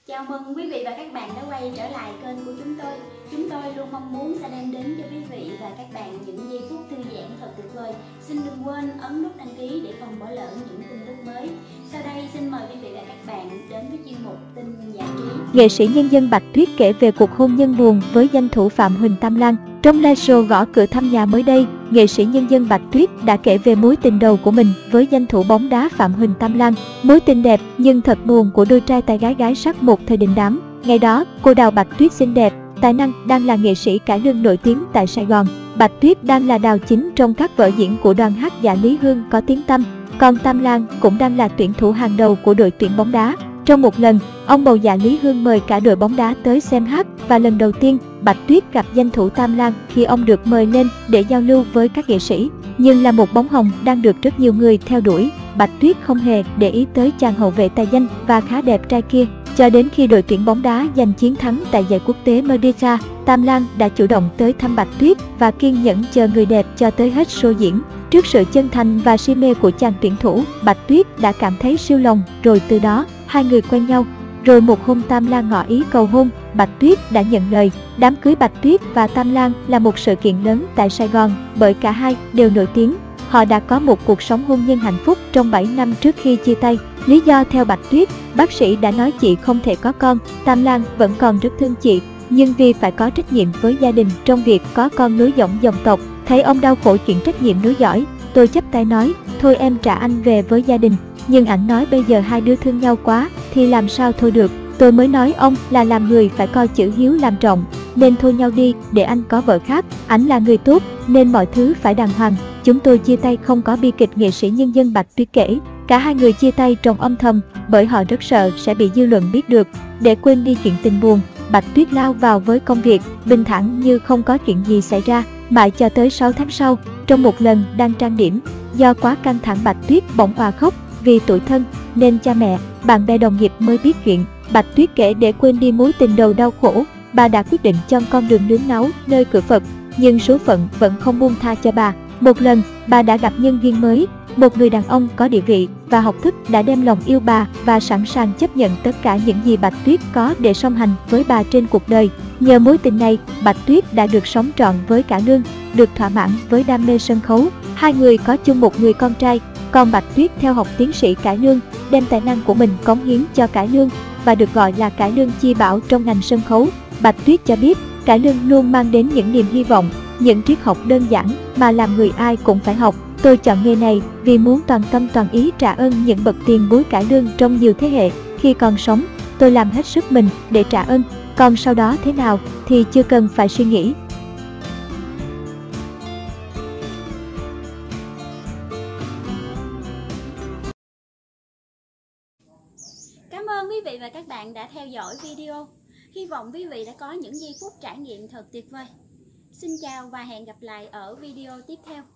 Chào mừng quý vị và các bạn đã quay trở lại kênh của chúng tôi. Chúng tôi luôn mong muốn sẽ đem đến cho quý vị và các bạn những giây phút thư giãn thật tuyệt vời. Xin đừng quên ấn nút đăng ký để không bỏ lỡ những tin tức mới. Sau đây xin mời quý vị và các bạn đến với chuyên mục tin giải trí. Nghệ sĩ nhân dân Bạch Tuyết kể về cuộc hôn nhân buồn với danh thủ Phạm Huỳnh Tam Lan. Trong live show Gõ Cửa Thăm Nhà mới đây, nghệ sĩ nhân dân Bạch Tuyết đã kể về mối tình đầu của mình với danh thủ bóng đá Phạm Huỳnh Tam Lan. Mối tình đẹp nhưng thật buồn của đôi trai tài gái sắc một thời đình đám. Ngày đó, cô Đào Bạch Tuyết xinh đẹp, tài năng đang là nghệ sĩ cải lương nổi tiếng tại Sài Gòn. Bạch Tuyết đang là đào chính trong các vở diễn của đoàn hát Dạ Lý Hương có tiếng tăm. Còn Tam Lan cũng đang là tuyển thủ hàng đầu của đội tuyển bóng đá. Trong một lần, ông bầu Dạ Lý Hương mời cả đội bóng đá tới xem hát và lần đầu tiên Bạch Tuyết gặp danh thủ Tam Lan khi ông được mời lên để giao lưu với các nghệ sĩ. Nhưng là một bóng hồng đang được rất nhiều người theo đuổi, Bạch Tuyết không hề để ý tới chàng hậu vệ tài danh và khá đẹp trai kia. Cho đến khi đội tuyển bóng đá giành chiến thắng tại giải quốc tế Madeira, Tam Lan đã chủ động tới thăm Bạch Tuyết và kiên nhẫn chờ người đẹp cho tới hết show diễn. Trước sự chân thành và si mê của chàng tuyển thủ, Bạch Tuyết đã cảm thấy siêu lòng, rồi từ đó hai người quen nhau. Rồi một hôm Tam Lan ngỏ ý cầu hôn, Bạch Tuyết đã nhận lời. Đám cưới Bạch Tuyết và Tam Lan là một sự kiện lớn tại Sài Gòn bởi cả hai đều nổi tiếng. Họ đã có một cuộc sống hôn nhân hạnh phúc trong 7 năm trước khi chia tay. Lý do theo Bạch Tuyết, bác sĩ đã nói chị không thể có con. Tam Lan vẫn còn rất thương chị, nhưng vì phải có trách nhiệm với gia đình trong việc có con nối dõng dòng tộc. Thấy ông đau khổ chuyện trách nhiệm nối dõi, tôi chắp tay nói, thôi em trả anh về với gia đình. Nhưng ảnh nói bây giờ hai đứa thương nhau quá, thì làm sao thôi được. Tôi mới nói ông là làm người phải coi chữ hiếu làm trọng, nên thôi nhau đi để anh có vợ khác. Ảnh là người tốt, nên mọi thứ phải đàng hoàng. Chúng tôi chia tay không có bi kịch, nghệ sĩ nhân dân Bạch Tuyết kể. Cả hai người chia tay trong âm thầm bởi họ rất sợ sẽ bị dư luận biết được. Để quên đi chuyện tình buồn, Bạch Tuyết lao vào với công việc, bình thản như không có chuyện gì xảy ra. Mãi cho tới 6 tháng sau, trong một lần đang trang điểm, do quá căng thẳng Bạch Tuyết bỗng òa khóc vì tủi thân, nên cha mẹ, bạn bè đồng nghiệp mới biết chuyện. Bạch Tuyết kể để quên đi mối tình đầu đau khổ, bà đã quyết định chọn con đường nướng náu nơi cửa Phật, nhưng số phận vẫn không buông tha cho bà. Một lần, bà đã gặp nhân viên mới, một người đàn ông có địa vị và học thức đã đem lòng yêu bà và sẵn sàng chấp nhận tất cả những gì Bạch Tuyết có để song hành với bà trên cuộc đời. Nhờ mối tình này, Bạch Tuyết đã được sống trọn với cải lương, được thỏa mãn với đam mê sân khấu. Hai người có chung một người con trai, còn Bạch Tuyết theo học tiến sĩ cải lương, đem tài năng của mình cống hiến cho cải lương và được gọi là cải lương chi bảo trong ngành sân khấu. Bạch Tuyết cho biết, cải lương luôn mang đến những niềm hy vọng, những triết học đơn giản mà làm người ai cũng phải học. Tôi chọn nghề này vì muốn toàn tâm toàn ý trả ơn những bậc tiền bối cải lương trong nhiều thế hệ. Khi còn sống, tôi làm hết sức mình để trả ơn, còn sau đó thế nào thì chưa cần phải suy nghĩ. Cảm ơn quý vị và các bạn đã theo dõi video. Hy vọng quý vị đã có những giây phút trải nghiệm thật tuyệt vời. Xin chào và hẹn gặp lại ở video tiếp theo.